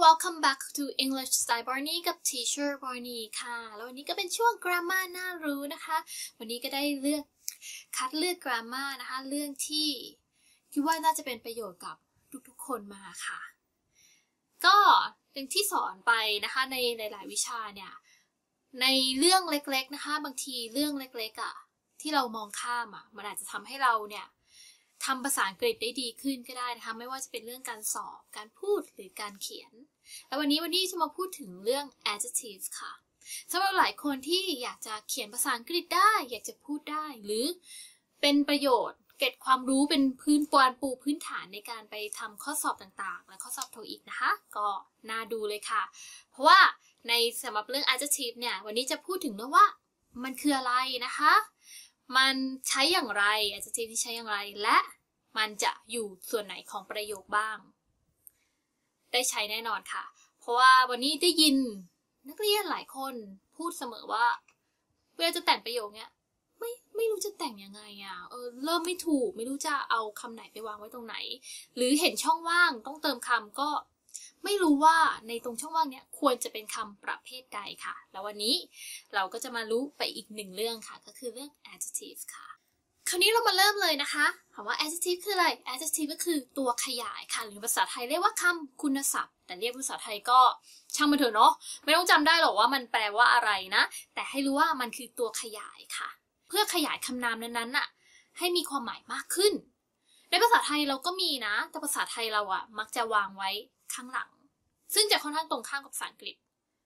welcome back to English Style Barney กับ Teacher Barney ค่ะแล้ววันนี้ก็เป็นช่วง Grammar น่ารู้นะคะวันนี้ก็ได้คัดเลือก Grammar นะคะเรื่องที่คิดว่าน่าจะเป็นประโยชน์กับทุกๆคนมาค่ะก็อย่างที่สอนไปนะคะในหลายๆวิชาเนี่ยในเรื่องเล็กๆนะคะบางทีเรื่องเล็กๆที่เรามองข้ามมันอาจจะทำให้เราเนี่ยทำภาษาอังกฤษได้ดีขึ้นก็ได้นะคะไม่ว่าจะเป็นเรื่องการสอบการพูดหรือการเขียนแล้ววันนี้จะมาพูดถึงเรื่อง adjective ค่ะสำหรับหลายคนที่อยากจะเขียนภาษาอังกฤษได้อยากจะพูดได้หรือเป็นประโยชน์เก็บความรู้เป็นพื้นฐานในการไปทำข้อสอบต่างๆและข้อสอบโทอีกนะคะก็น่าดูเลยค่ะเพราะว่าในสำหรับเรื่อง adjective เนี่ยวันนี้จะพูดถึงนะว่ามันคืออะไรนะคะมันใช้อย่างไร adjective ที่ใช้อย่างไรและมันจะอยู่ส่วนไหนของประโยคบ้างได้ใช้แน่นอนค่ะเพราะว่าวันนี้ได้ยินนักเรียนหลายคนพูดเสมอว่าเวลาจะแต่งประโยคเนี้ยไม่รู้จะแต่งยังไงเริ่มไม่ถูกไม่รู้จะเอาคำไหนไปวางไว้ตรงไหนหรือเห็นช่องว่างต้องเติมคำก็ไม่รู้ว่าในตรงช่องว่างเนี้ยควรจะเป็นคำประเภทใดค่ะแล้ววันนี้เราก็จะมารู้ไปอีกหนึ่งเรื่องค่ะก็คือเรื่อง adjective ค่ะคราวนี้เรามาเริ่มเลยนะคะถามว่า adjective คืออะไร adjective ก็คือตัวขยายค่ะหรือภาษาไทยเรียกว่าคำคุณศัพท์แต่เรียกภาษาไทยก็ช่างมันเถอะเนาะไม่ต้องจำได้หรอกว่ามันแปลว่าอะไรนะแต่ให้รู้ว่ามันคือตัวขยายค่ะเพื่อขยายคำนามนั้นๆให้มีความหมายมากขึ้นในภาษาไทยเราก็มีนะแต่ภาษาไทยเรามักจะวางไว้ข้างหลังซึ่งจะค่อนข้างตรงข้ามกับภาษาอังกฤษ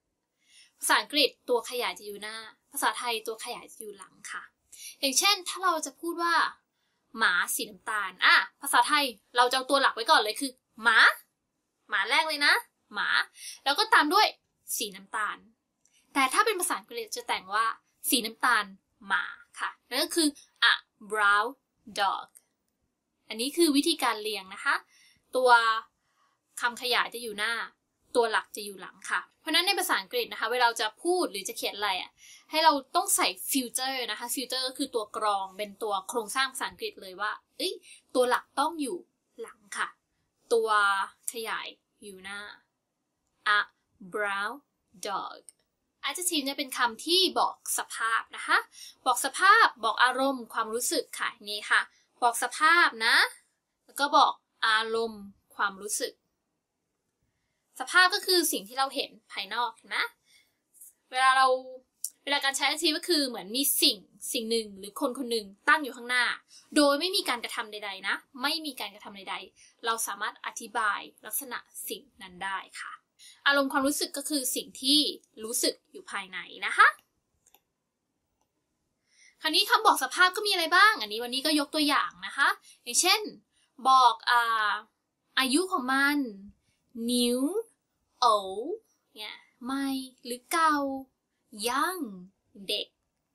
ตัวขยายจะอยู่หน้าภาษาไทยตัวขยายจะอยู่หลังค่ะอย่างเช่นถ้าเราจะพูดว่าหมาสีน้ำตาลภาษาไทยเราจะเอาตัวหลักไว้ก่อนเลยคือหมาแรกเลยนะหมาแล้วก็ตามด้วยสีน้ำตาลแต่ถ้าเป็นภาษาอังกฤษจะแต่งว่าสีน้ำตาลหมาค่ะนั่นก็คือ a brown dog อันนี้คือวิธีการเรียงนะคะตัวคำขยายจะอยู่หน้าตัวหลักจะอยู่หลังค่ะเพราะนั้นในภาษาอังกฤษนะคะเวลาจะพูดหรือจะเขียนอะไรให้เราต้องใส่ filter นะคะ filter ก็คือตัวกรองเป็นตัวโครงสร้างภาษาอังกฤษเลยว่าตัวหลักต้องอยู่หลังค่ะตัวขยายอยู่หน้า a brown dog adjective เนี่ยเป็นคำที่บอกสภาพนะคะบอกสภาพบอกอารมณ์ความรู้สึกค่ะนี่ค่ะบอกสภาพนะแล้วก็บอกอารมณ์ความรู้สึกสภาพก็คือสิ่งที่เราเห็นภายนอกนะเวลาการใช้ adjective ก็คือเหมือนมีสิ่งหนึ่งหรือคนหนึ่งตั้งอยู่ข้างหน้าโดยไม่มีการกระทำใดๆนะไม่มีการกระทำใดๆเราสามารถอธิบายลักษณะสิ่งนั้นได้ค่ะอารมณ์ความรู้สึกก็คือสิ่งที่รู้สึกอยู่ภายในนะคะคราวนี้คำบอกสภาพก็มีอะไรบ้างวันนี้ก็ยกตัวอย่างนะคะอย่างเช่นบอกอายุของมัน new old เนี่ยใหม่หรือเก่า young เด็ก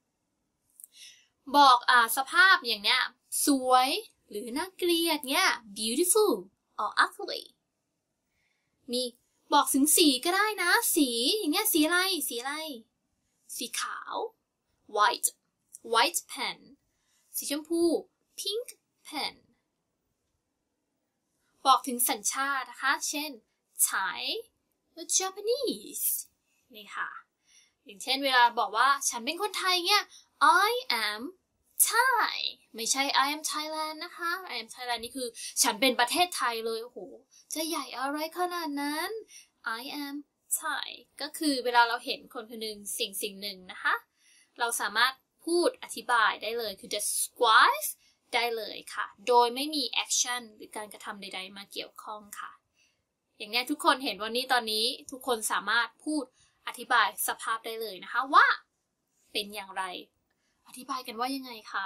บอกสภาพอย่างเนี้ยสวยหรือน่าเกลียดเนี่ย beautiful or ugly มีบอกถึงสีก็ได้นะสีอย่างเงี้ยสีอะไรสีขาว white pen สีชมพู pink pen บอกถึงสัญชาตินะคะเช่น Thai หรือ Japanese นี่ค่ะอย่างเช่นเวลาบอกว่าฉันเป็นคนไทยเนี่ย I am Thai ไม่ใช่ I am Thailand นะคะ I am Thailand นี่คือฉันเป็นประเทศไทยเลยโอ้โหจะใหญ่อะไรขนาดนั้น I am Thai ก็คือเวลาเราเห็นคนคนหนึ่งสิ่งหนึ่งนะคะเราสามารถพูดอธิบายได้เลยคือ describe ได้เลยค่ะโดยไม่มี action หรือการกระทำใดๆมาเกี่ยวข้องค่ะอย่างนี้ทุกคนเห็นวันนี้ตอนนี้ทุกคนสามารถพูดอธิบายสภาพได้เลยนะคะว่าเป็นอย่างไรอธิบายกันว่ายังไงคะ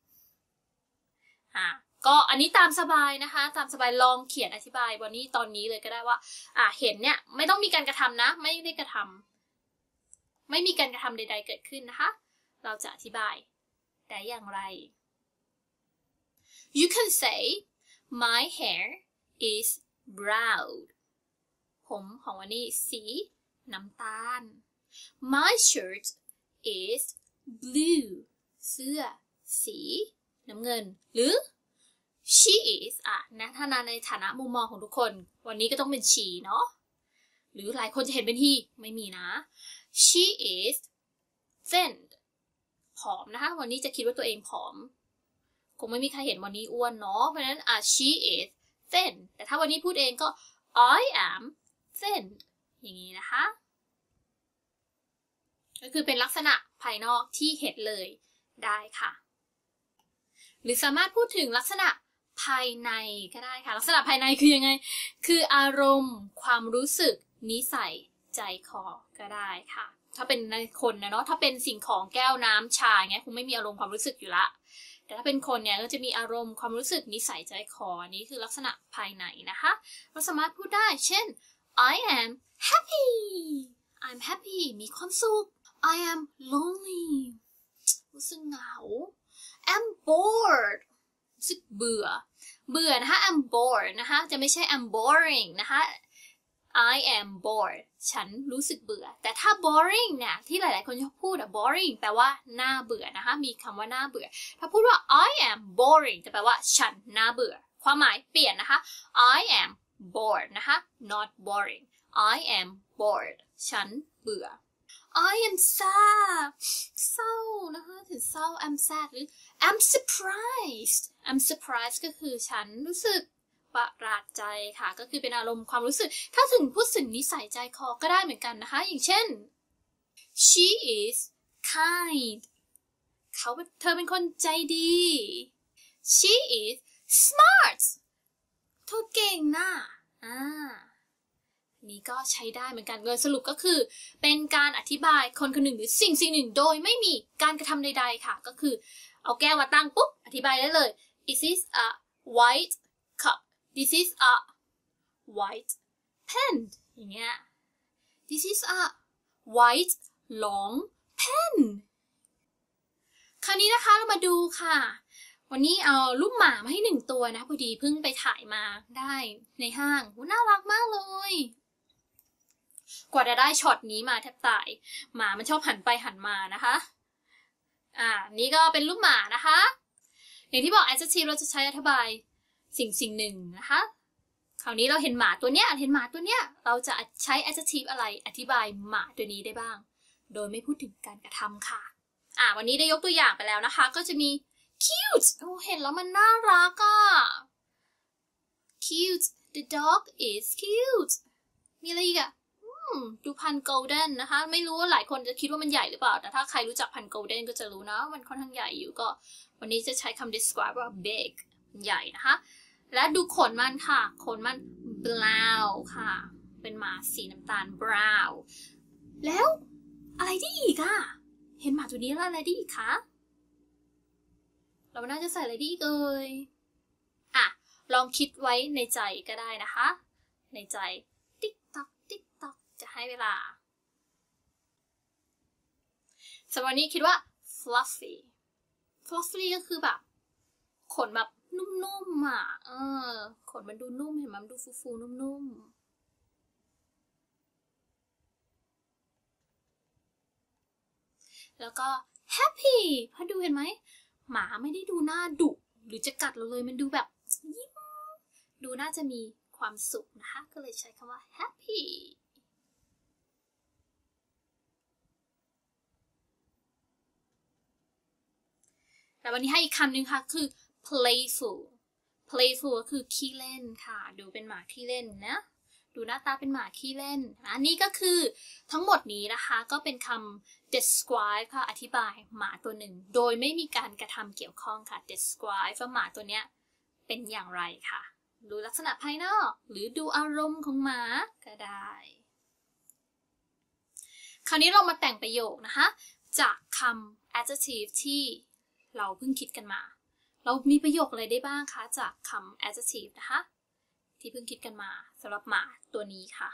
ก็อันนี้ตามสบายนะคะตามสบายลองเขียนอธิบายวันนี้ตอนนี้เลยก็ได้ว่าเห็นเนี่ยไม่ต้องมีการกระทำนะไม่ได้กระทำไม่มีการกระทำใดๆเกิดขึ้นนะคะเราจะอธิบายได้อย่างไร You can say my hair is brown ผมของวันนี้สีน้ำตาล My shirt is blue เสื้อสีน้ำเงินหรือ she is นะถ้าในฐานะมุมมองของทุกคนวันนี้ก็ต้องเป็น she เนาะหรือหลายคนจะเห็นเป็นheไม่มีนะ she is thin ผอมนะคะวันนี้จะคิดว่าตัวเองผอมคงไม่มีใครเห็นวันนี้อ้วนเนาะเพราะฉะนั้นshe is thin แต่ถ้าวันนี้พูดเองก็ I am thin อย่างนี้นะคะก็คือเป็นลักษณะภายนอกที่เห็นเลยได้ค่ะหรือสามารถพูดถึงลักษณะภายในก็ได้ค่ะลักษณะภายในคือยังไงคืออารมณ์ความรู้สึกนิสัยใจคอก็ได้ค่ะถ้าเป็นในคนนะเนาะถ้าเป็นสิ่งของแก้วน้ำชาเงี้ยคงไม่มีอารมณ์ความรู้สึกอยู่ละแต่ถ้าเป็นคนเนี่ยก็จะมีอารมณ์ความรู้สึกนิสัยใจคอนี้คือลักษณะภายในนะคะเราสามารถพูดได้เช่น I am happy I'm happy มีความสุข I am lonely รู้สึกเหงา I'm bored รู้สึกเบื่อนะคะ I'm bored นะคะจะไม่ใช่ I'm boring นะคะ I am bored ฉันรู้สึกเบื่อแต่ถ้า boring เนี่ยที่หลายๆคนชอบพูดboring แปลว่าน่าเบื่อนะคะมีคำว่าน่าเบื่อถ้าพูดว่า I am boring จะแปลว่าฉันน่าเบื่อความหมายเปลี่ยนนะคะ I am bored นะคะ not boring I am bored ฉันเบื่อ I am sad เศร้านะคะถึงเศร้า I'm sad หรือ I'm surprised ก็คือฉันรู้สึกประหลาดใจค่ะก็คือเป็นอารมณ์ความรู้สึกถ้าถึงพูดถึงนิสัยใจคอก็ได้เหมือนกันนะคะอย่างเช่น she is kind เธอเป็นคนใจดี she is smart เธอเก่งนะนี่ก็ใช้ได้เหมือนกันโดยสรุปก็คือเป็นการอธิบายคนคนหนึ่งหรือสิ่งหนึ่งโดยไม่มีการกระทำใดๆค่ะก็คือเอาแก้วมาตั้งปุ๊บอธิบายได้เลย This is a white cup This is a white pen อย่างเงี้ย This is a white long pen คราวนี้นะคะเรามาดูค่ะวันนี้เอาลูกหมามาให้1ตัวนะพอดีเพิ่งไปถ่ายมาได้ในห้างน่ารักมากเลยกว่าจะได้ช็อตนี้มาแทบตายหมามันชอบหันไปหันมานะคะนี่ก็เป็นลูกหมานะคะอย่างที่บอก adjective เราจะใช้อธิบายสิ่งหนึ่งนะคะคราวนี้เราเห็นหมาตัวเนี้ยเราจะใช้ adjective อะไรอธิบายหมาตัวนี้ได้บ้างโดยไม่พูดถึงการกระทำค่ะวันนี้ได้ยกตัวอย่างไปแล้วนะคะก็จะมี cute เห็นแล้วมันน่ารักcute the dog is cute มีอะไรอีกดูพันธุ์ golden นะคะไม่รู้ว่าหลายคนจะคิดว่ามันใหญ่หรือเปล่าแต่ถ้าใครรู้จักพันธุ์ golden ก็จะรู้นะมันค่อนข้างใหญ่อยู่ก็วันนี้จะใช้คำ describe ว่า big ใหญ่นะคะและดูขนมันค่ะขนมัน brown ค่ะเป็นหมาสีน้ำตาล brown แล้วอะไรได้อีกเห็นหมาตัวนี้แล้วอะไรได้อีกคะเราน่าจะใส่อะไรได้อีกลองคิดไว้ในใจก็ได้นะคะในใจติ๊กต๊อกติ๊กต๊อกจะให้เวลาสำหรับวันนี้คิดว่า fluffy ก็คือแบบขนแบบนุ่มๆขนมันดูนุ่มเห็นไหมมันดูฟูๆนุ่มๆแล้วก็ happy พอดูเห็นไหมหมาไม่ได้ดูหน้าดุหรือจะกัดเราเลยมันดูแบบยิ้มดูน่าจะมีความสุขนะคะก็เลยใช้คำว่า happy แต่วันนี้ให้อีกคำหนึ่งค่ะคือ playful ก็คือขี้เล่นค่ะดูเป็นหมาขี้เล่นนะดูหน้าตาเป็นหมาขี้เล่นอันนี้ก็คือทั้งหมดนี้นะคะก็เป็นคำ describe ค่ะอธิบายหมาตัวหนึ่งโดยไม่มีการกระทำเกี่ยวข้องค่ะ describe ว่าหมาตัวเนี้ยเป็นอย่างไรค่ะดูลักษณะภายนอกหรือดูอารมณ์ของหมาก็ได้คราวนี้เรามาแต่งประโยคนะคะจากคำ adjective ที่เราเพิ่งคิดกันมาเรามีประโยคอะไรได้บ้างคะจากคำ adjective นะคะที่เพิ่งคิดกันมาสำหรับหมาตัวนี้ค่ะ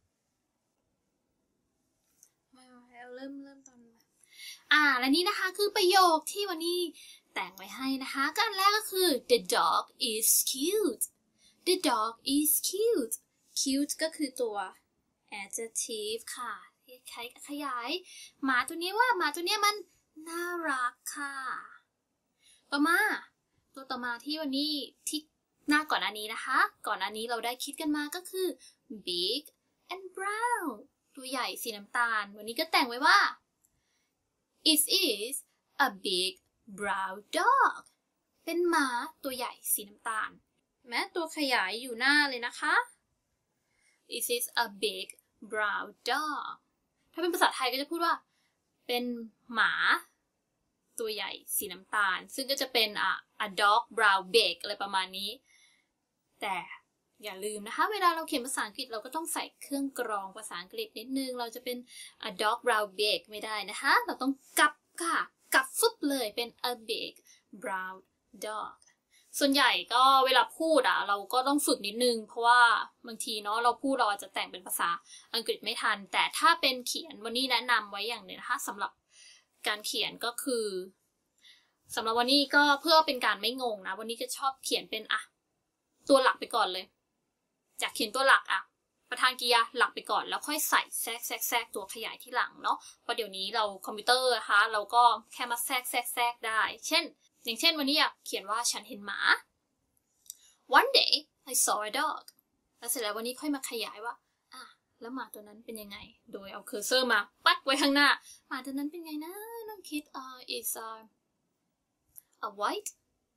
เริ่มตอนและนี่นะคะคือประโยคที่วันนี้แต่งไว้ให้นะคะก็อันแรกก็คือ the dog is cute the dog is cute ก็คือตัว adjective ค่ะขยายหมาตัวนี้ว่าหมาตัวนี้มันน่ารักค่ะตัวต่อมาที่วันนี้ที่หน้าก่อนอันนี้นะคะก่อนอันนี้เราได้คิดกันมาก็คือ big and brown ตัวใหญ่สีน้ำตาลวันนี้ก็แต่งไว้ว่า it is a big brown dog เป็นหมาตัวใหญ่สีน้ำตาลแม้ตัวขยายอยู่หน้าเลยนะคะ it is a big brown dog ถ้าเป็นภาษาไทยก็จะพูดว่าเป็นหมาตัวใหญ่สีน้ำตาลซึ่งก็จะเป็น a dog brown big อะไรประมาณนี้แต่อย่าลืมนะคะเวลาเราเขียนภาษาอังกฤษเราก็ต้องใส่เครื่องกรองภาษาอังกฤษนิดนึงเราจะเป็น a dog brown big ไม่ได้นะคะเราต้องกลับค่ะกลับฟึบเลยเป็น a big brown dog ส่วนใหญ่ก็เวลาพูดเราก็ต้องฝึกนิดนึงเพราะว่าบางทีเนาะเราพูดเราอาจจะแต่งเป็นภาษาอังกฤษไม่ทันแต่ถ้าเป็นเขียนวันนี้แนะนำไว้อย่างหนึ่งนะคะสำหรับการเขียนก็คือสำหรับวันนี้ก็เพื่อเป็นการไม่งงนะวันนี้ก็ชอบเขียนเป็นตัวหลักไปก่อนเลยจากเขียนตัวหลักประธานกริยาหลักไปก่อนแล้วค่อยใส่แทรกตัวขยายที่หลังเนาะเพราะเดี๋ยวนี้เราคอมพิวเตอร์นะคะเราก็แค่มาแทรกได้อย่างเช่นวันนี้อยากเขียนว่าฉันเห็นหมา One day I saw a dog แล้วเสร็จแล้ววันนี้ค่อยมาขยายว่าแล้วหมาตัวนั้นเป็นยังไงโดยเอาเคอร์เซอร์มาปัดไว้ข้างหน้าหมาตัวนั้นเป็นไงนะน้องคิดis a white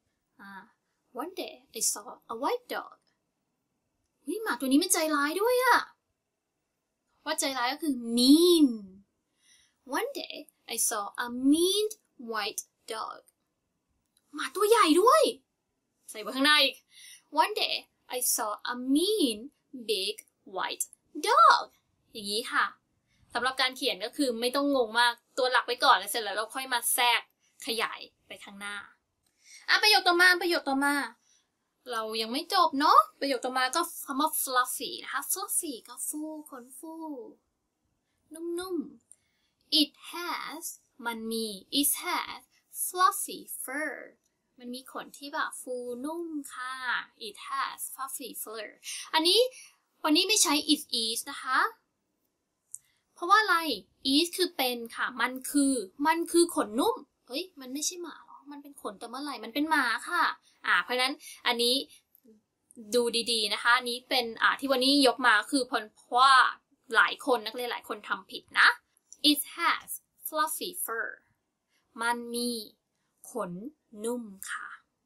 one day I saw a white dog หมาตัวนี้มันใจร้ายด้วยว่าใจร้ายก็คือ mean one day I saw a mean white dog หมาตัวใหญ่ด้วยใส่ไว้ข้างหน้าอีก one day I saw a mean big white dog อย่างนี้ค่ะสำหรับการเขียนก็คือไม่ต้องงงมากตัวหลักไปก่อนแล้วเสร็จแล้วเราค่อยมาแทรกขยายไปข้างหน้าประโยคต่อมาเรายังไม่จบเนาะประโยคต่อมาก็คำว่า fluffy นะคะ fluffy ก็ฟูขนฟูนุ่มๆ it has มันมี it has fluffy fur มันมีขนที่แบบฟูนุ่มค่ะ it has fluffy fur อันนี้วันนี้ไม่ใช้ it is นะคะเพราะว่าอะไร is คือเป็นค่ะมันคือขนนุ่มมันไม่ใช่หมาหรอมันเป็นขนแต่เมื่อไหร่มันเป็นหมาค่ะเพราะนั้นอันนี้ดูดีๆนะคะอันนี้เป็นที่วันนี้ยกมาคือเพราะว่าหลายคนนักเรียนหลายคนทำผิดนะ it has fluffy fur มันมีขนนุ่มค่ะ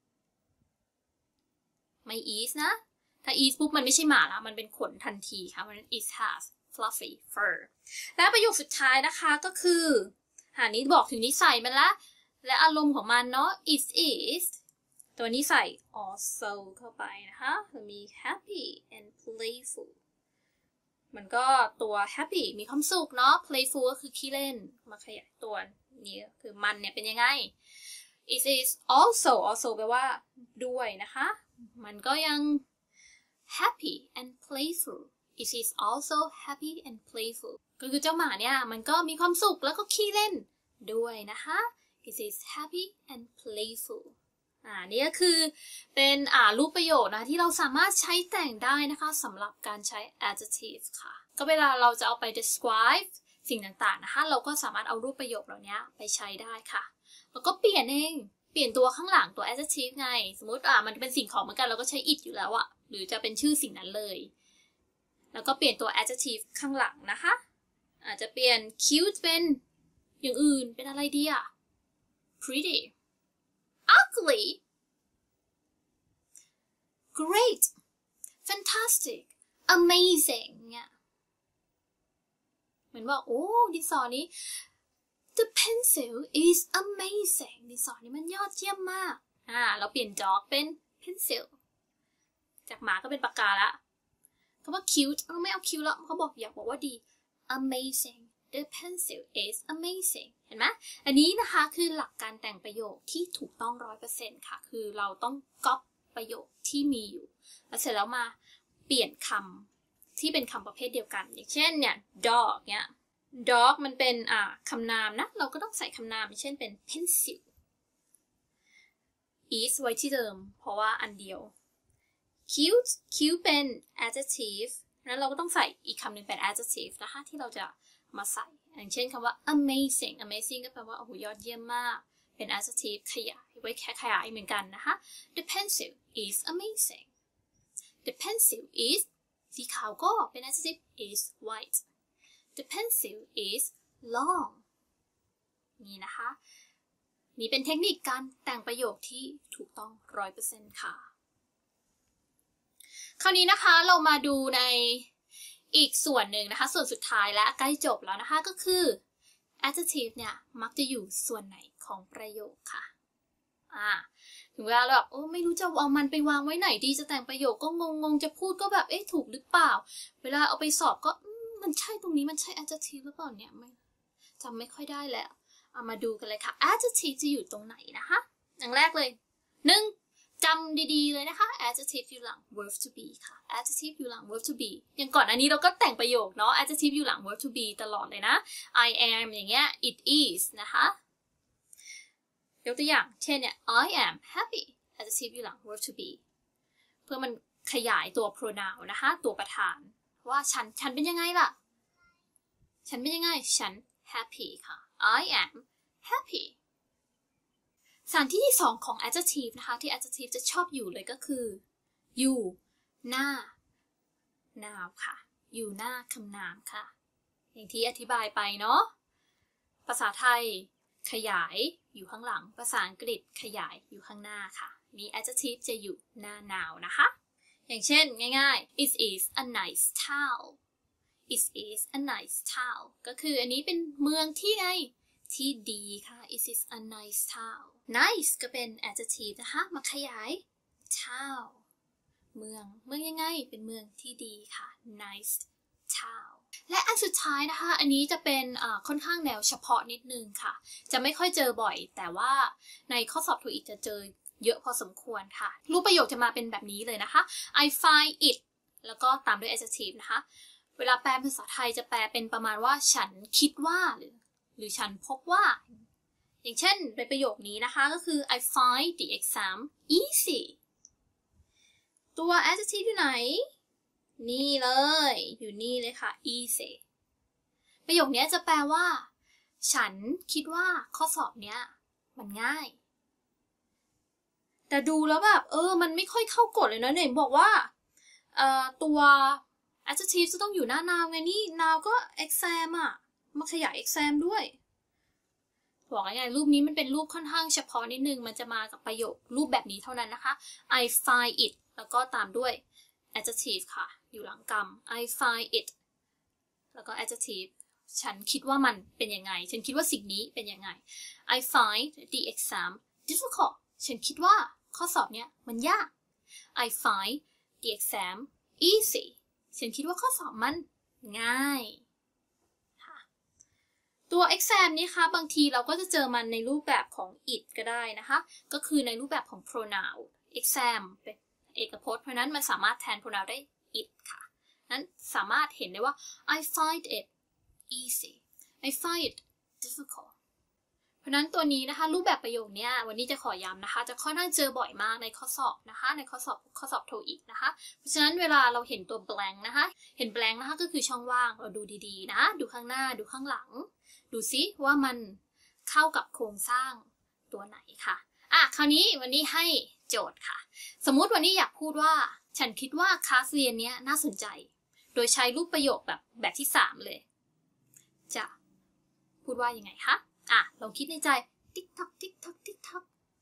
ไม่ is นะถ้า is ปุ๊บมันไม่ใช่หมาแล้วมันเป็นขนทันทีค่ะเพราะฉะนั้น it has fluffy fur และประโยคสุดท้ายนะคะก็คือนี้บอกถึงนิสัยมันละและอารมณ์ของมันเนาะ it is ตัวนี้ใส่ also เข้าไปนะคะมี happy and playful มันก็ตัว happy มีความสุขเนาะ playful ก็คือขี้เล่นมาขยายตัวนี้คือมันเนี่ยเป็นยังไง it is also แปลว่าด้วยนะคะมันก็ยัง happy and playful it is also happy and playful ก็คือเจ้าหมาเนี่ยมันก็มีความสุขแล้วก็ขี้เล่นด้วยนะคะ it is happy and playful นี่ก็คือเป็นรูปประโยคนะที่เราสามารถใช้แต่งได้นะคะสำหรับการใช้ adjective ค่ะก็เวลาเราจะเอาไป describe สิ่งต่างๆนะคะเราก็สามารถเอารูปประโยคเหล่านี้ไปใช้ได้ค่ะแล้วก็เปลี่ยนตัวข้างหลังตัว adjective ไงสมมติมันเป็นสิ่งของเหมือนกันเราก็ใช้ it อยู่แล้วหรือจะเป็นชื่อสิ่งนั้นเลยแล้วก็เปลี่ยนตัว adjective ข้างหลังนะคะอาจจะเปลี่ยน cute เป็นอย่างอื่นเป็นอะไรดีpretty ugly great fantastic amazing เนี่ยเหมือนว่าดินสอนี้ the pencil is amazing ดินสอนี้มันยอดเยี่ยมมากเราเปลี่ยน dog เป็น pencil จากหมาก็เป็นปากกาละคำว่า cute ไม่เอา cute แล้วเขาอยากบอกว่าดี amazing the pencil is amazing เห็นไหมอันนี้นะคะคือหลักการแต่งประโยคที่ถูกต้อง 100% ค่ะคือเราต้องก๊อปประโยคที่มีอยู่แล้วเสร็จแล้วมาเปลี่ยนคำที่เป็นคำประเภทเดียวกันอย่างเช่นเนี่ย dog เนี่ย dog มันเป็นคำนามนะเราก็ต้องใส่คำนามอย่างเช่นเป็น pencil is ไว้ที่เดิมเพราะว่าอันเดียว cute เป็น adjective นั้นเราก็ต้องใส่อีกคำหนึ่งเป็น adjective นะคะที่เราจะมาใส่อย่างเช่นคำว่า amazing ก็แปลว่ายอดเยี่ยมมากเป็น adjective ขยายไว้แค่ขยายเหมือนกันนะคะ the pencil is amazing the pencil is สีขาวก็เป็น adjective is white the pencil is long นี่นะคะนี่เป็นเทคนิคการแต่งประโยคที่ถูกต้อง 100% ค่ะคราวนี้นะคะเรามาดูในอีกส่วนหนึ่งนะคะส่วนสุดท้ายและใกล้จบแล้วนะคะก็คือ adjective เนี่ยมักจะอยู่ส่วนไหนของประโยคค่ะถึงเวลาเราแบบไม่รู้จะเอามันไปวางไว้ไหนดีจะแต่งประโยคก็งงจะพูดก็แบบถูกหรือเปล่าเวลาเอาไปสอบก็มันใช่ตรงนี้มันใช่ adjective หรือเปล่าเนี่ยจำไม่ค่อยได้แล้วเอามาดูกันเลยค่ะ adjective จะอยู่ตรงไหนนะคะอย่างแรกเลย1จำดีๆเลยนะคะ adjective อยู่หลัง verb to be ค่ะ adjective อยู่หลัง verb to be อย่างก่อนอันนี้เราก็แต่งประโยคเนาะ adjective อยู่หลัง verb to be ตลอดเลยนะ I am อย่างเงี้ย it is นะคะยกตัวอย่างเช่นเนี่ย I am happy adjective อยู่หลัง verb to be เพื่อมันขยายตัว pronoun นะคะตัวประธานว่าฉันเป็นยังไงล่ะฉันเป็นยังไงฉัน happy ค่ะ I am happy สถานที่ที่2ของ adjective นะคะที่ adjective จะชอบอยู่เลยก็คืออยู่หน้า noun ค่ะอยู่หน้าคำนามค่ะอย่างที่อธิบายไปเนาะภาษาไทยขยายอยู่ข้างหลังภาษาอังกฤษขยายอยู่ข้างหน้าค่ะนี่ adjective จะอยู่หน้า noun นะคะอย่างเช่นง่ายๆ it is a nice town it is a nice town ก็คืออันนี้เป็นเมืองที่ไงที่ดีค่ะ it is a nice town nice ก็เป็น adjective นะคะมาขยาย town เมืองยังไงเป็นเมืองที่ดีค่ะ nice town และอันสุดท้ายนะคะอันนี้จะเป็นค่อนข้างแนวเฉพาะนิดนึงค่ะจะไม่ค่อยเจอบ่อยแต่ว่าในข้อสอบ TOEIC จะเจอเยอะพอสมควรค่ะรูปประโยคจะมาเป็นแบบนี้เลยนะคะ I find it แล้วก็ตามด้วย adjective นะคะเวลาแปลภาษาไทยจะแปลเป็นประมาณว่าฉันคิดว่าหรือฉันพบว่าอย่างเช่นในประโยคนี้นะคะก็คือ I find the exam easy ตัว adjective อยู่ไหนนี่เลยอยู่นี่เลยค่ะ easy ประโยคนี้จะแปลว่าฉันคิดว่าข้อสอบเนี้ยมันง่ายแต่ดูแล้วแบบมันไม่ค่อยเข้ากฎเลยนะเนี่ยบอกว่าตัว adjective จะต้องอยู่หน้า noun ไงนี่ noun ก็ exam มาขยาย exam ด้วยบอกง่ายๆรูปนี้มันเป็นรูปค่อนข้างเฉพาะนิดนึงมันจะมากับประโยครูปแบบนี้เท่านั้นนะคะ I find it แล้วก็ตามด้วย adjective ค่ะอยู่หลังกรรม I find it แล้วก็ adjective ฉันคิดว่ามันเป็นยังไงฉันคิดว่าสิ่งนี้เป็นยังไง I find the exam difficult ฉันคิดว่าข้อสอบเนี้ยมันยาก I find the exam easy ฉันคิดว่าข้อสอบมันง่ายตัว exam นี้ค่ะบางทีเราก็จะเจอมันในรูปแบบของ it ก็ได้นะคะก็คือในรูปแบบของ pronoun exam เป็นเอกพจน์เพราะนั้นมันสามารถแทน pronoun ได้ it ค่ะนั้นสามารถเห็นได้ว่า I find it easy I find it difficult เพราะนั้นตัวนี้นะคะรูปแบบประโยคนี้วันนี้จะขอย้ำนะคะจะค่อนข้างเจอบ่อยมากในข้อสอบนะคะในข้อสอบ TOEIC นะคะเพราะฉะนั้นเวลาเราเห็นตัว blank นะคะเห็น blank นะคะก็คือช่องว่างเราดูดีๆนะดูข้างหน้าดูข้างหลังดูซิว่ามันเข้ากับโครงสร้างตัวไหนค่ะคราวนี้วันนี้ให้โจทย์ค่ะสมมุติวันนี้อยากพูดว่าฉันคิดว่าคลาสเรียนนี้น่าสนใจโดยใช้รูปประโยคแบบที่3เลยจะพูดว่ายังไงคะลองคิดในใจติ๊กทักติ๊กทักติ๊กทัก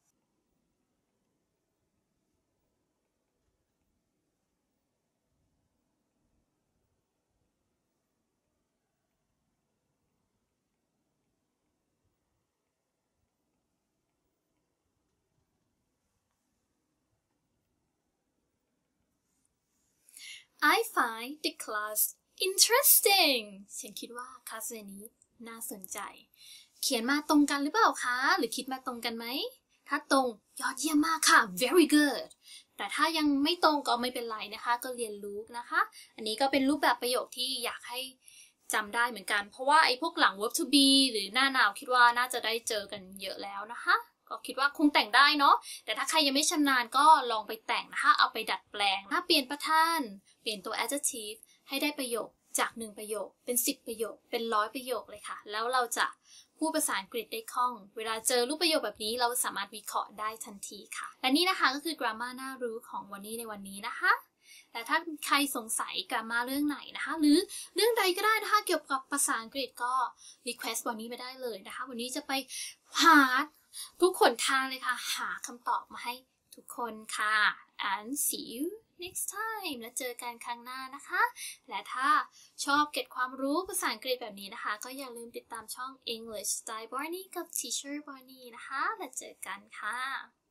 I find the class interesting ฉันคิดว่าคลาสเรียนนี้น่าสนใจเขียนมาตรงกันหรือเปล่าคะหรือคิดมาตรงกันไหมถ้าตรงยอดเยี่ยมมากค่ะ very good แต่ถ้ายังไม่ตรงก็ไม่เป็นไรนะคะก็เรียนรู้นะคะอันนี้ก็เป็นรูปแบบประโยคที่อยากให้จำได้เหมือนกันเพราะว่าไอ้พวกหลัง verb to be หรือหน้า noun คิดว่าน่าจะได้เจอกันเยอะแล้วนะคะก็คิดว่าคงแต่งได้เนาะแต่ถ้าใครยังไม่ชำนาญก็ลองไปแต่งนะคะเอาไปดัดแปลงถ้าเปลี่ยนประธานเปลี่ยนตัว adjective ให้ได้ประโยคจาก1ประโยคเป็น10ประโยคเป็น100ประโยคเลยค่ะแล้วเราจะพูดภาษาอังกฤษได้คล่องเวลาเจอรูปประโยคแบบนี้เราสามารถวิเคราะห์ได้ทันทีค่ะและนี่นะคะก็คือ grammar น่ารู้ของวันนี้ในวันนี้นะคะและถ้าใครสงสัย grammar เรื่องไหนนะคะหรือเรื่องใดก็ได้นะคะเกี่ยวกับภาษาอังกฤษก็ request วันนี้ไปได้เลยนะคะวันนี้จะไปหาทุกขนทางเลยค่ะหาคำตอบมาให้ทุกคนค่ะ and see you next time แล้วเจอกันครั้งหน้านะคะและถ้าชอบเก็บความรู้ภาษาอังกฤษแบบนี้นะคะก็อย่าลืมติดตามช่อง English Style Barney กับ Teacher Barney นะคะแล้วเจอกันค่ะ